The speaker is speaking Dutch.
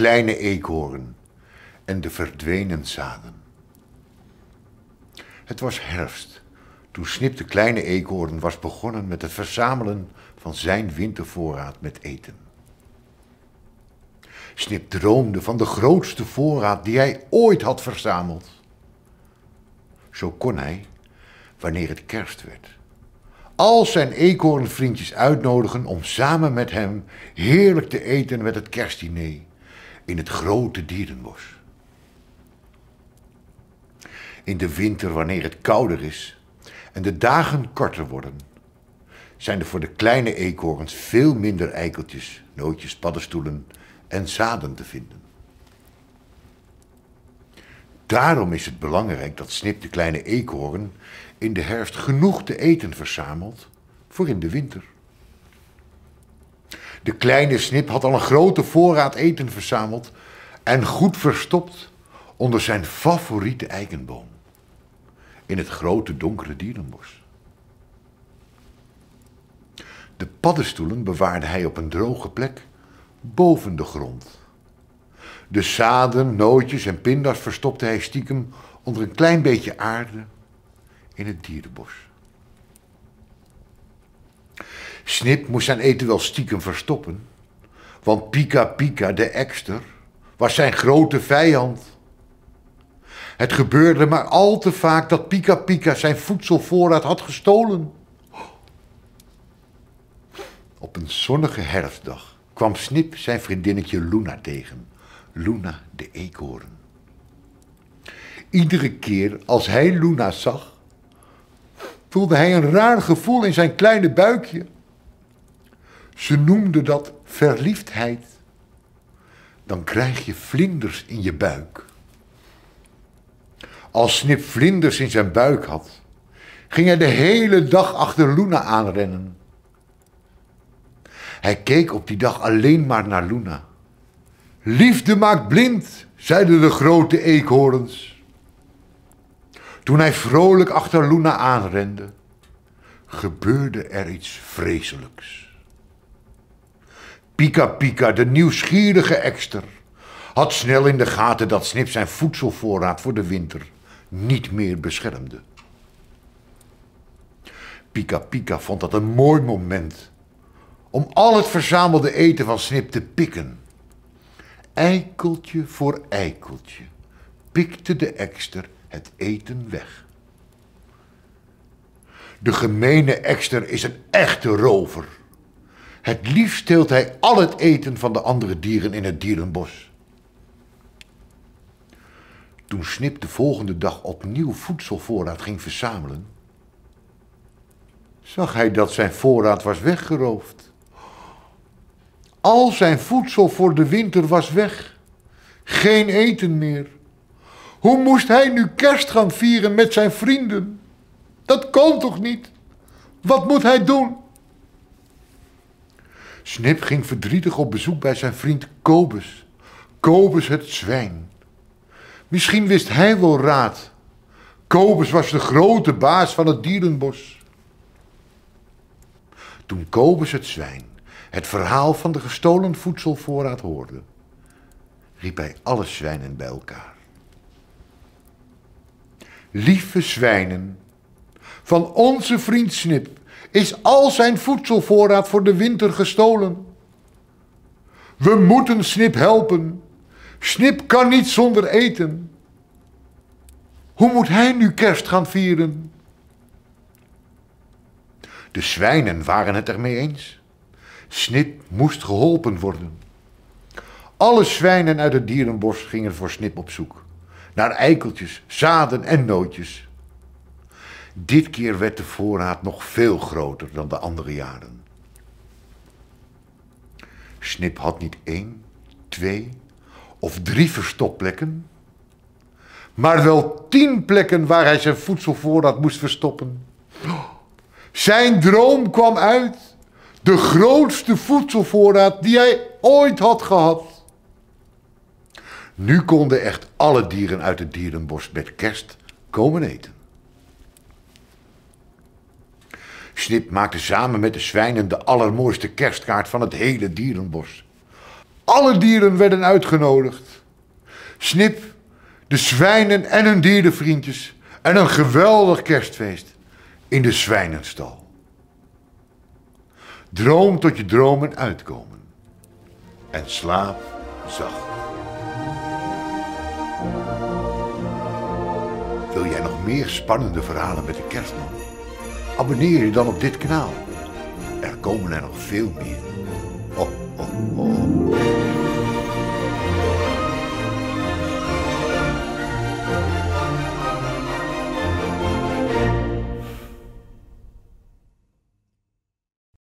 kleine eekhoorn en de verdwenen zaden. Het was herfst, toen Snip de kleine eekhoorn was begonnen met het verzamelen van zijn wintervoorraad met eten. Snip droomde van de grootste voorraad die hij ooit had verzameld. Zo kon hij, wanneer het kerst werd, al zijn eekhoornvriendjes uitnodigen om samen met hem heerlijk te eten met het kerstdiner in het grote dierenbos. In de winter, wanneer het kouder is en de dagen korter worden, zijn er voor de kleine eekhoorns veel minder eikeltjes, nootjes, paddenstoelen en zaden te vinden. Daarom is het belangrijk dat Snip de kleine eekhoorn in de herfst genoeg te eten verzamelt voor in de winter. De kleine Snip had al een grote voorraad eten verzameld en goed verstopt onder zijn favoriete eikenboom in het grote donkere dierenbos. De paddenstoelen bewaarde hij op een droge plek boven de grond. De zaden, nootjes en pinda's verstopte hij stiekem onder een klein beetje aarde in het dierenbos. Snip moest zijn eten wel stiekem verstoppen, want Pika Pika, de ekster, was zijn grote vijand. Het gebeurde maar al te vaak dat Pika Pika zijn voedselvoorraad had gestolen. Op een zonnige herfstdag kwam Snip zijn vriendinnetje Luna tegen. Luna de eekhoorn. Iedere keer als hij Luna zag, voelde hij een raar gevoel in zijn kleine buikje. Ze noemde dat verliefdheid. Dan krijg je vlinders in je buik. Als Snip vlinders in zijn buik had, ging hij de hele dag achter Luna aanrennen. Hij keek op die dag alleen maar naar Luna. Liefde maakt blind, zeiden de grote eekhoorns. Toen hij vrolijk achter Luna aanrende, gebeurde er iets vreselijks. Pika Pika, de nieuwsgierige ekster, had snel in de gaten dat Snip zijn voedselvoorraad voor de winter niet meer beschermde. Pika Pika vond dat een mooi moment om al het verzamelde eten van Snip te pikken. Eikeltje voor eikeltje pikte de ekster het eten weg. De gemene ekster is een echte rover. Het liefst steelt hij al het eten van de andere dieren in het dierenbos. Toen Snip de volgende dag opnieuw voedselvoorraad ging verzamelen, zag hij dat zijn voorraad was weggeroofd. Al zijn voedsel voor de winter was weg. Geen eten meer. Hoe moest hij nu kerst gaan vieren met zijn vrienden? Dat kon toch niet? Wat moet hij doen? Snip ging verdrietig op bezoek bij zijn vriend Kobus. Kobus het zwijn. Misschien wist hij wel raad. Kobus was de grote baas van het dierenbos. Toen Kobus het zwijn het verhaal van de gestolen voedselvoorraad hoorde, riep hij alle zwijnen bij elkaar. Lieve zwijnen, van onze vriend Snip is al zijn voedselvoorraad voor de winter gestolen. We moeten Snip helpen. Snip kan niet zonder eten. Hoe moet hij nu kerst gaan vieren? De zwijnen waren het ermee eens. Snip moest geholpen worden. Alle zwijnen uit het dierenbos gingen voor Snip op zoek. Naar eikeltjes, zaden en nootjes. Dit keer werd de voorraad nog veel groter dan de andere jaren. Snip had niet 1, 2 of 3 verstopplekken, maar wel 10 plekken waar hij zijn voedselvoorraad moest verstoppen. Zijn droom kwam uit. De grootste voedselvoorraad die hij ooit had gehad. Nu konden echt alle dieren uit het dierenbos met kerst komen eten. Snip maakte samen met de zwijnen de allermooiste kerstkaart van het hele dierenbos. Alle dieren werden uitgenodigd. Snip, de zwijnen en hun dierenvriendjes en een geweldig kerstfeest in de zwijnenstal. Droom tot je dromen uitkomen en slaap zacht. Wil jij nog meer spannende verhalen met de kerstman? Abonneer je dan op dit kanaal. Er komen er nog veel meer. Ho, ho, ho.